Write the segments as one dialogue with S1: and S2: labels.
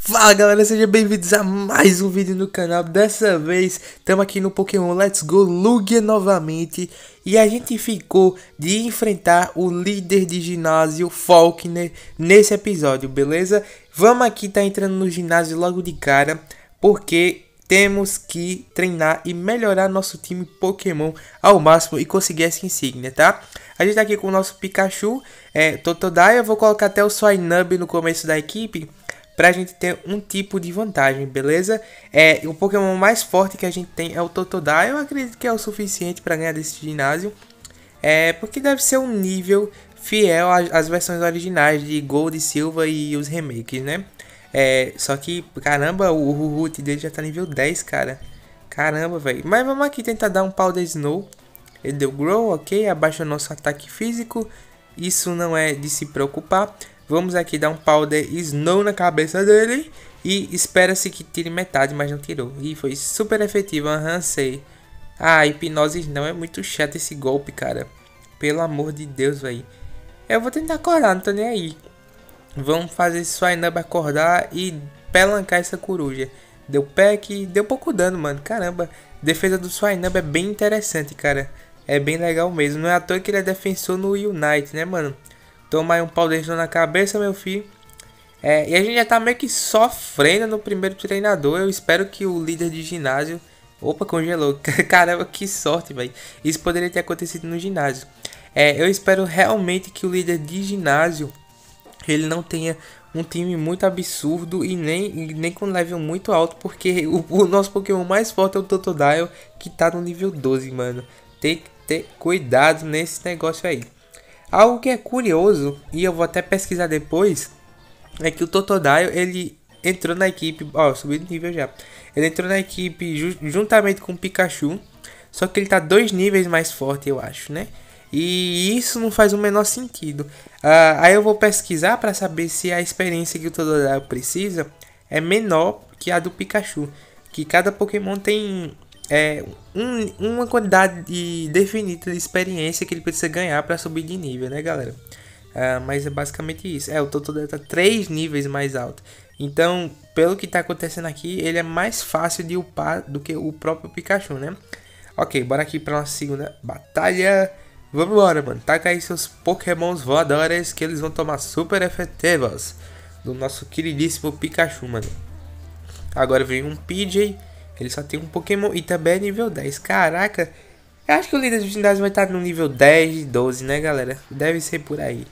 S1: Fala galera, sejam bem-vindos a mais um vídeo no canal. Dessa vez estamos aqui no Pokémon Let's Go Lugia novamente. E a gente ficou de enfrentar o líder de ginásio Falkner nesse episódio, beleza? Vamos aqui entrando no ginásio logo de cara, porque temos que treinar e melhorar nosso time Pokémon ao máximo e conseguir essa insígnia, tá? A gente tá aqui com o nosso Pikachu, Totodile. Eu vou colocar até o Swinub no começo da equipe, pra gente ter um tipo de vantagem, beleza? O Pokémon mais forte que a gente tem é o Totodile. Eu acredito que é o suficiente para ganhar desse ginásio. Porque deve ser um nível fiel às versões originais de Gold, Silva e os remakes, né? Só que, caramba, o root dele já tá nível 10, cara. Caramba, velho. Mas vamos aqui tentar dar um Powder Snow. Ele deu Grow, ok. Abaixa o nosso ataque físico. Isso não é de se preocupar. Vamos aqui dar um Powder Snow na cabeça dele. E espera-se que tire metade, mas não tirou. E foi super efetivo, sei. Hipnose não, é muito chato esse golpe, cara. Pelo amor de Deus, velho. Eu vou tentar acordar, não tô nem aí. Vamos fazer esse Swinub acordar e pelancar essa coruja. Deu pack, deu pouco dano, mano. Caramba, defesa do Swinub é bem interessante, cara. É bem legal mesmo. Não é à toa que ele é defensor no Unite, né, mano? Toma aí um pau dentro na cabeça, meu filho. E a gente já tá meio que sofrendo no primeiro treinador. Eu espero que o líder de ginásio... Opa, congelou. Caramba, que sorte, velho. Isso poderia ter acontecido no ginásio. Eu espero realmente que o líder de ginásio... ele não tenha um time muito absurdo e nem com level muito alto. Porque o nosso Pokémon mais forte é o Totodile, que tá no nível 12, mano. Tem que ter cuidado nesse negócio aí. Algo que é curioso, e eu vou até pesquisar depois, é que o Totodile, ele entrou na equipe, subiu de nível já. Ele entrou na equipe juntamente com o Pikachu, só que ele tá 2 níveis mais forte, eu acho, né? E isso não faz o menor sentido. Aí eu vou pesquisar para saber se a experiência que o Totodile precisa é menor que a do Pikachu. Que cada Pokémon tem... uma quantidade definida de experiência que ele precisa ganhar para subir de nível, né, galera? Mas é basicamente isso. O Totodile tá 3 níveis mais alto. Então, pelo que tá acontecendo aqui, ele é mais fácil de upar do que o próprio Pikachu, né? Ok, bora aqui para nossa segunda batalha. Vamos embora, mano. Taca aí seus Pokémons voadores que eles vão tomar super efetivos do nosso queridíssimo Pikachu, mano. Agora vem um PJ. Ele só tem um Pokémon e também é nível 10. Caraca, eu acho que o líder do ginásio vai estar no nível 10, 12, né, galera? Deve ser por aí.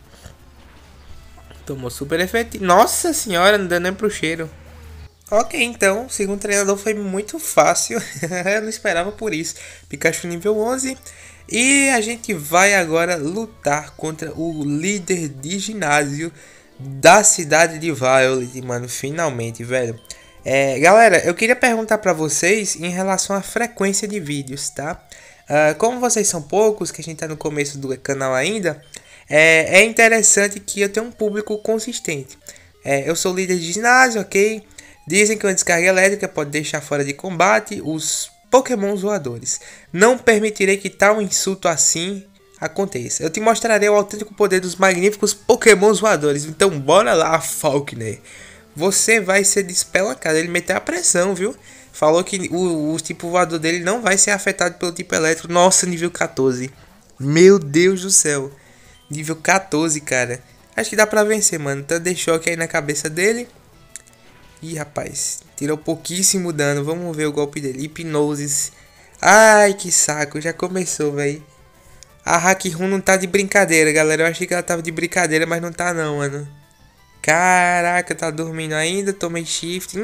S1: Tomou super efetivo. Nossa senhora, não deu nem pro cheiro. Ok, então, o segundo treinador foi muito fácil. Eu não esperava por isso. Pikachu nível 11. E a gente vai agora lutar contra o líder de ginásio da cidade de Violet, mano. Finalmente, velho. Galera, eu queria perguntar pra vocês em relação à frequência de vídeos, tá? Como vocês são poucos, que a gente tá no começo do canal ainda, é interessante que eu tenha um público consistente. Eu sou líder de ginásio, ok? Dizem que uma descarga elétrica pode deixar fora de combate os Pokémon voadores. Não permitirei que tal insulto assim aconteça. Eu te mostrarei o autêntico poder dos magníficos Pokémon voadores. Então bora lá, Falkner. Você vai ser despelacado. Ele meteu a pressão, viu? Falou que o tipo voador dele não vai ser afetado pelo tipo elétrico. Nossa, nível 14. Meu Deus do céu. Nível 14, cara. Acho que dá pra vencer, mano. Então deixou aqui aí na cabeça dele. Ih, rapaz. Tirou pouquíssimo dano. Vamos ver o golpe dele. Hipnose. Ai, que saco. Já começou, velho. A Hack-Run não tá de brincadeira, galera. Eu achei que ela tava de brincadeira, mas não tá não, mano. Caraca, tá dormindo ainda, tomei shift.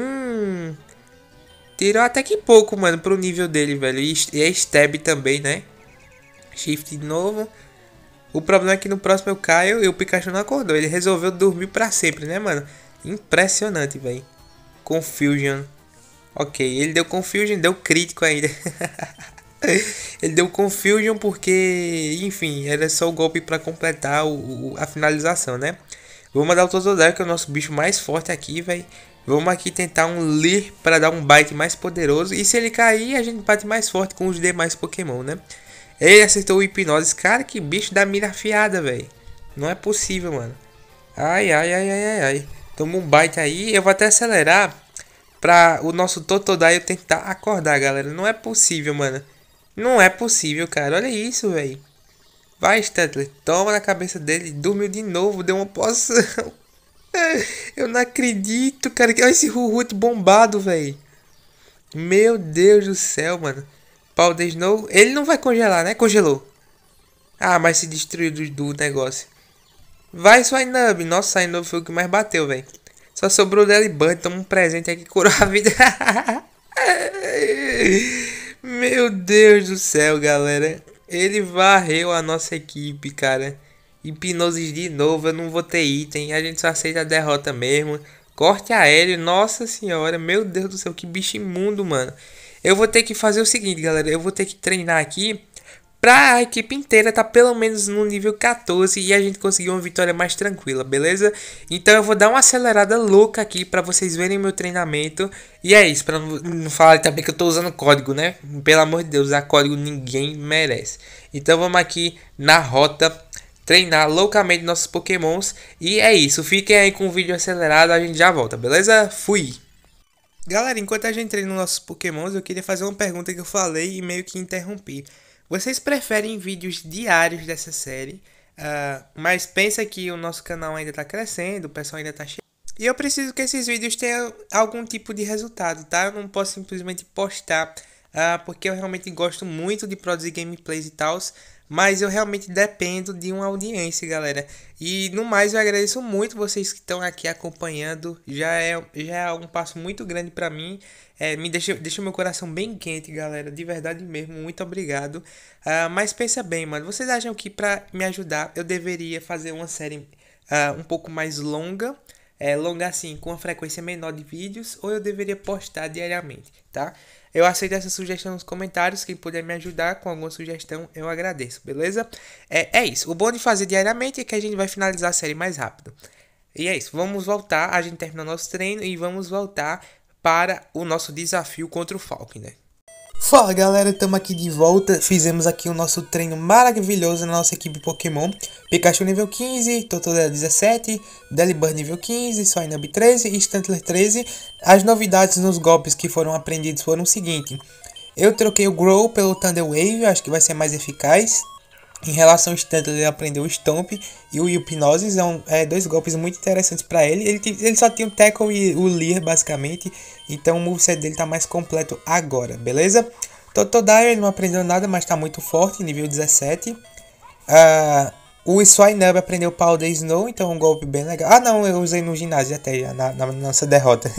S1: Tirou até que pouco, mano, pro nível dele, velho. E é stab também, né? Shift de novo. O problema é que no próximo eu caio e o Pikachu não acordou. Ele resolveu dormir pra sempre, né, mano? Impressionante, velho. Confusion. Ok, ele deu Confusion, deu crítico ainda. Ele deu Confusion porque, enfim, era só o golpe pra completar a finalização, né? Vou mandar o Totodile, que é o nosso bicho mais forte aqui, velho. Vamos aqui tentar um Leer para dar um bite mais poderoso. E se ele cair, a gente bate mais forte com os demais Pokémon, né? Ele acertou o Hipnose. Cara, que bicho da mira afiada, velho. Não é possível, mano. Ai. Toma um bite aí. Eu vou até acelerar pra o nosso Totodile tentar acordar, galera. Não é possível, mano. Não é possível, cara. Olha isso, velho. Vai, Stantler. Toma na cabeça dele. Dormiu de novo. Deu uma poção. Eu não acredito, cara. Olha esse Huhut bombado, velho. Meu Deus do céu, mano. Powder Snow. Ele não vai congelar, né? Congelou. Ah, mas se destruiu do negócio. Vai, Swinub. Nossa, Swinub foi o que mais bateu, velho. Só sobrou o Delibird. Toma um presente aqui que curou a vida. Meu Deus do céu, galera. Ele varreu a nossa equipe, cara. Hipnose de novo. Eu não vou ter item. A gente só aceita a derrota mesmo. Corte aéreo. Nossa senhora. Meu Deus do céu. Que bicho imundo, mano. Eu vou ter que fazer o seguinte, galera. Eu vou ter que treinar aqui pra a equipe inteira tá pelo menos no nível 14 e a gente conseguir uma vitória mais tranquila, beleza? Então eu vou dar uma acelerada louca aqui pra vocês verem meu treinamento. E é isso, pra não falar também que eu tô usando código, né? Pelo amor de Deus, usar código ninguém merece. Então vamos aqui na rota treinar loucamente nossos pokémons. E é isso, fiquem aí com o vídeo acelerado, a gente já volta, beleza? Fui! Galera, enquanto a gente treina nossos pokémons, eu queria fazer uma pergunta que eu falei e meio que interrompi. Vocês preferem vídeos diários dessa série, mas pensa que o nosso canal ainda está crescendo, o pessoal ainda está cheio. E eu preciso que esses vídeos tenham algum tipo de resultado, tá? Eu não posso simplesmente postar, porque eu realmente gosto muito de produzir gameplays e tal, mas eu realmente dependo de uma audiência, galera. E no mais, eu agradeço muito vocês que estão aqui acompanhando. Já é um passo muito grande para mim. Deixa meu coração bem quente, galera. De verdade mesmo, muito obrigado. Mas pensa bem, mano. Vocês acham que para me ajudar, eu deveria fazer uma série um pouco mais longa? Longa assim, com uma frequência menor de vídeos, ou eu deveria postar diariamente, tá? Eu aceito essa sugestão nos comentários. Quem puder me ajudar com alguma sugestão, eu agradeço, beleza? É isso. O bom de fazer diariamente é que a gente vai finalizar a série mais rápido. E é isso. Vamos voltar. A gente terminou nosso treino e vamos voltar para o nosso desafio contra o Falkner. Fala, galera, estamos aqui de volta. Fizemos aqui o nosso treino maravilhoso na nossa equipe Pokémon. Pikachu nível 15, Totodile 17, Delibird nível 15, Swinub 13 e Stantler 13. As novidades nos golpes que foram aprendidos foram o seguinte: eu troquei o Grow pelo Thunder Wave, acho que vai ser mais eficaz. Em relação ao Stantler, ele aprendeu o Stomp e o Hipnosis, dois golpes muito interessantes para ele. Ele só tinha o Tackle e o Leer, basicamente, então o moveset dele tá mais completo agora, beleza? Totodile, ele não aprendeu nada, mas tá muito forte, nível 17. O Swinub aprendeu Powder Snow, então um golpe bem legal. Ah não, eu usei no ginásio até já, na nossa derrota.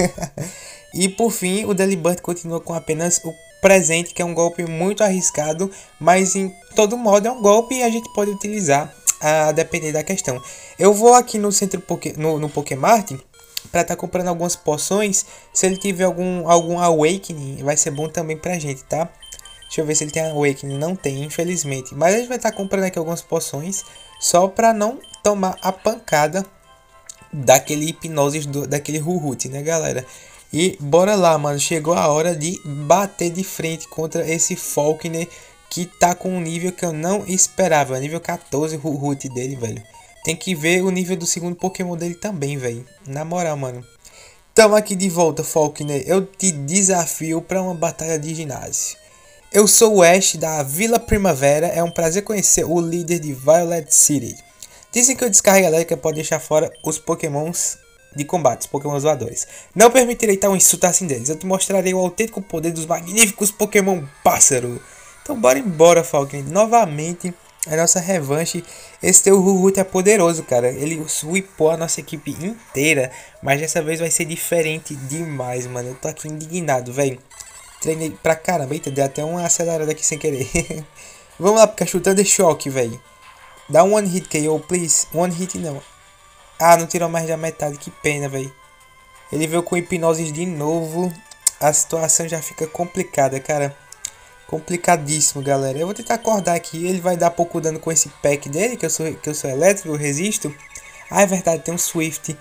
S1: E por fim, o Delibird continua com apenas o presente, que é um golpe muito arriscado, mas em todo modo é um golpe e a gente pode utilizar a depender da questão. Eu vou aqui no centro no Pokémart para estar comprando algumas poções. Se ele tiver algum Awakening, vai ser bom também pra gente, tá? Deixa eu ver se ele tem Awakening. Não tem, infelizmente. Mas a gente vai estar comprando aqui algumas poções só para não tomar a pancada daquele hipnose, daquele Huhut, né, galera? E bora lá, mano. Chegou a hora de bater de frente contra esse Falkner, que tá com um nível que eu não esperava. Nível 14 o Huhut dele, velho. Tem que ver o nível do segundo Pokémon dele também, velho. Na moral, mano. Tamo aqui de volta, Falkner. Eu te desafio para uma batalha de ginásio. Eu sou o Ash da Vila Primavera. É um prazer conhecer o líder de Violet City. Dizem que o descarga elétrica pode deixar fora os Pokémons de combate, os Pokémon voadores. Não permitirei tal insulto assim deles. Eu te mostrarei o autêntico poder dos magníficos Pokémon pássaro. Então bora embora, Falkner. Novamente, a nossa revanche. Esse teu Huhut é poderoso, cara. Ele sweepou a nossa equipe inteira. Mas dessa vez vai ser diferente demais, mano. Eu tô aqui indignado, velho. Treinei pra caramba. Eita, deu até uma acelerada aqui sem querer. Vamos lá, Pikachu. Thunder Shock, velho. Dá um one hit KO, please. One hit não. Ah, não tirou mais da metade. Que pena, velho. Ele veio com hipnose de novo. A situação já fica complicada, cara. Complicadíssimo, galera. Eu vou tentar acordar aqui. Ele vai dar pouco dano com esse pack dele, que eu sou elétrico, eu resisto. Ah, é verdade, tem um Swift.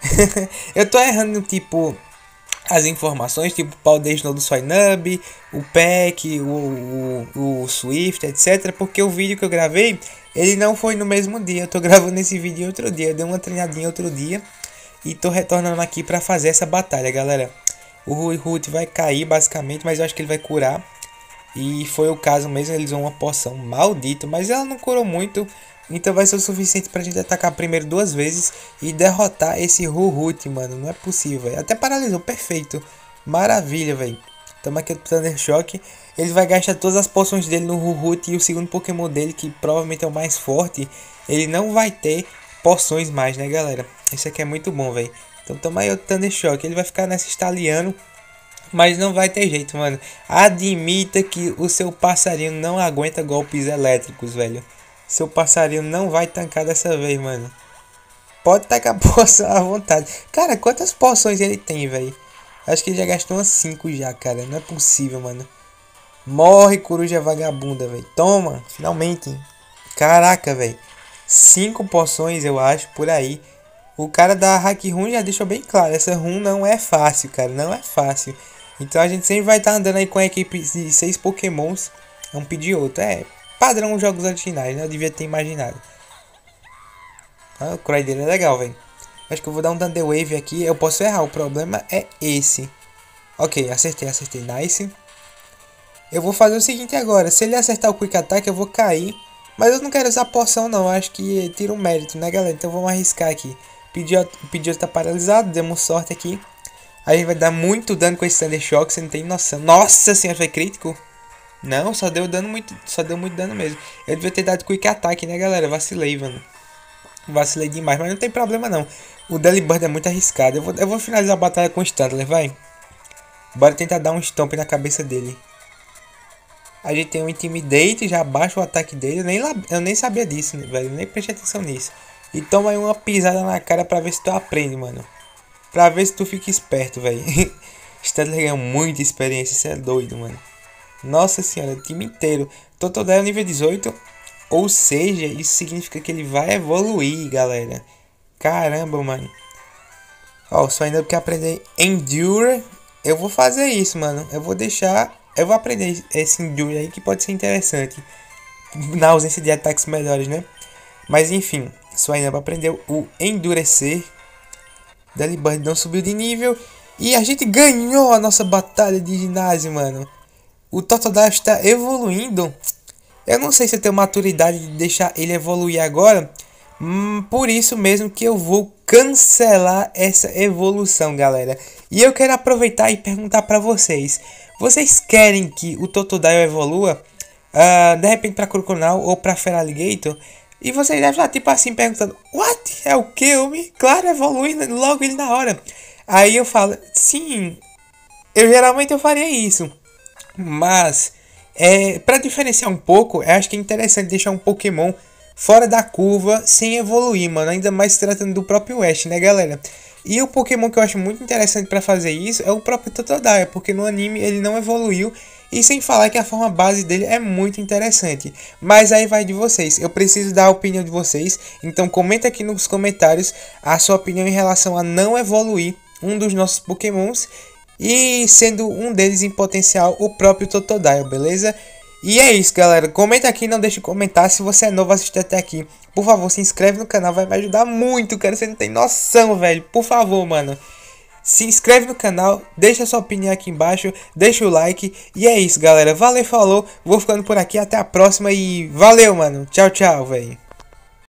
S1: Eu tô errando, tipo, as informações, tipo o Powder Snow do Swinub, o pack, o Swift, etc. Porque o vídeo que eu gravei, ele não foi no mesmo dia. Eu tô gravando esse vídeo outro dia. Eu dei uma treinadinha outro dia. E tô retornando aqui pra fazer essa batalha, galera. O Root vai cair basicamente, mas eu acho que ele vai curar. E foi o caso mesmo, eles usam uma poção maldita, mas ela não curou muito. Então vai ser o suficiente pra gente atacar primeiro 2 vezes e derrotar esse Root, mano. Não é possível, véio. Até paralisou, perfeito. Maravilha, velho. Tamo aqui no Thunder Shock. Ele vai gastar todas as poções dele no Root e o segundo Pokémon dele, que provavelmente é o mais forte, ele não vai ter poções mais, né, galera? Isso aqui é muito bom, velho. Então tamo aí o Thunder Shock. Ele vai ficar nessa estaliano, mas não vai ter jeito, mano. Admita que o seu passarinho não aguenta golpes elétricos, velho. Seu passarinho não vai tancar dessa vez, mano. Pode tacar poção à vontade. Cara, quantas poções ele tem, velho? Acho que ele já gastou umas 5 já, cara. Não é possível, mano. Morre, coruja vagabunda, velho. Toma, finalmente. Caraca, velho. 5 poções, eu acho, por aí. O cara da Hack Run já deixou bem claro. Essa run não é fácil, cara. Não é fácil. Então a gente sempre vai estar andando aí com a equipe de 6 pokémons. Um pedir outro. É padrão jogos originais, né? Eu devia ter imaginado. Ah, o Cry dele é legal, velho. Acho que eu vou dar um Thunder Wave aqui. Eu posso errar. O problema é esse. Ok, acertei. Nice. Eu vou fazer o seguinte agora. Se ele acertar o Quick Attack, eu vou cair. Mas eu não quero usar poção, não. Acho que tira um mérito, né, galera? Então vamos arriscar aqui. O Pidgeotto tá paralisado. Demos sorte aqui. A gente vai dar muito dano com esse Thunder Shock. Você não tem noção. Nossa senhora, foi crítico? Não, só deu muito dano mesmo. Eu devia ter dado Quick Attack, né, galera? Vacilei, mano. Vacilei demais, mas não tem problema, não. O Delibird é muito arriscado. Eu vou finalizar a batalha com o Stantler, vai. Bora tentar dar um stomp na cabeça dele. A gente tem um Intimidate, já abaixa o ataque dele. Eu nem sabia disso, né, velho. Nem prestei atenção nisso. E toma aí uma pisada na cara pra ver se tu aprende, mano. Pra ver se tu fica esperto, velho. Stantler ganhou muita experiência, isso é doido, mano. Nossa senhora, o time inteiro. Totodile é nível 18. Ou seja, isso significa que ele vai evoluir, galera. Caramba, mano. Ó, só ainda porque aprender Endure. Eu vou fazer isso, mano. Eu vou aprender esse Endure aí que pode ser interessante. Na ausência de ataques melhores, né? Mas enfim, só ainda para aprender o Endurecer. Delibird não subiu de nível. E a gente ganhou a nossa batalha de ginásio, mano. O Totodile está evoluindo. Eu não sei se eu tenho maturidade de deixar ele evoluir agora. Por isso mesmo que eu vou cancelar essa evolução, galera. E eu quero aproveitar e perguntar para vocês. Vocês querem que o Totodile evolua? De repente para Croconaw ou para Feraligatr? E vocês devem estar tipo assim perguntando. What? É o que, homem? Claro, evolui logo ele na hora. Aí eu falo, sim. Geralmente eu faria isso. Mas, para diferenciar um pouco, eu acho que é interessante deixar um Pokémon fora da curva sem evoluir, mano. Ainda mais se tratando do próprio Ash, né, galera? E o Pokémon que eu acho muito interessante para fazer isso é o próprio Totodile, porque no anime ele não evoluiu. E sem falar que a forma base dele é muito interessante. Mas aí vai de vocês. Eu preciso dar a opinião de vocês. Então comenta aqui nos comentários a sua opinião em relação a não evoluir um dos nossos Pokémons. E sendo um deles em potencial o próprio Totodile, beleza? E é isso, galera. Comenta aqui, não deixe de comentar. Se você é novo assistir até aqui, por favor, se inscreve no canal. Vai me ajudar muito, cara. Você não tem noção, velho. Por favor, mano. Se inscreve no canal, deixa sua opinião aqui embaixo, deixa o like. E é isso, galera. Valeu, falou. Vou ficando por aqui. Até a próxima e valeu, mano. Tchau, tchau, velho.